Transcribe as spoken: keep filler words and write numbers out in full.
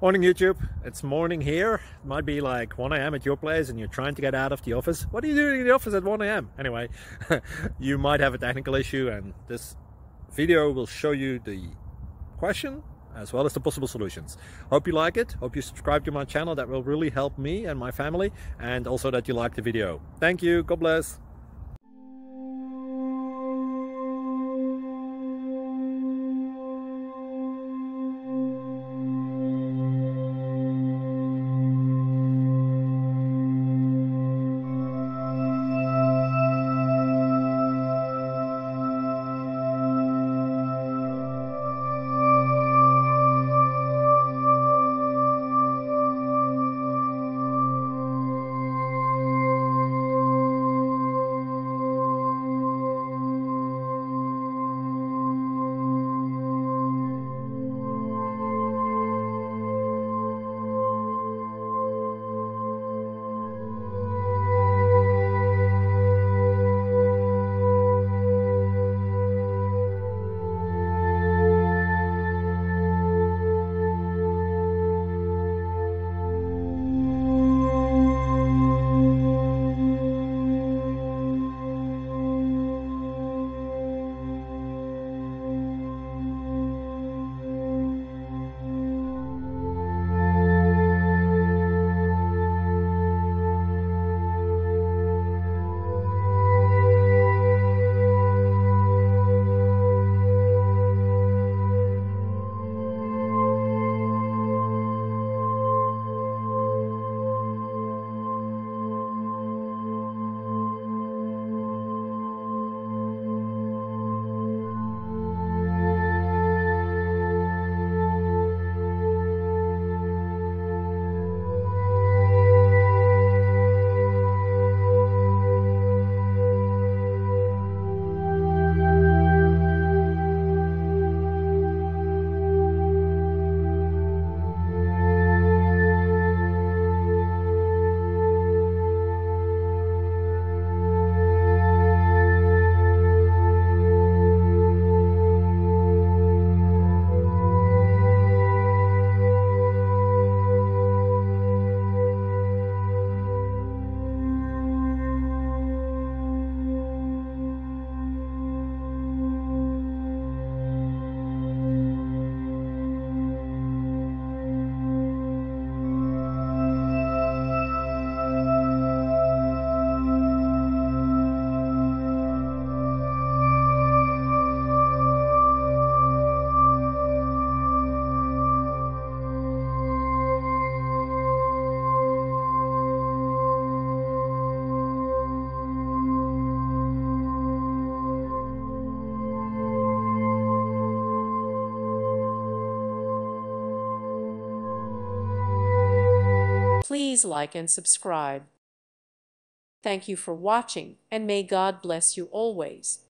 Morning YouTube, it's morning here. It might be like one A M at your place and you're trying to get out of the office. What are you doing in the office at one A M? Anyway, you might have a technical issue and this video will show you the question as well as the possible solutions. Hope you like it, hope you subscribe to my channel. That will really help me and my family, and also that you like the video. Thank you, God bless. Please like and subscribe. Thank you for watching, and may God bless you always.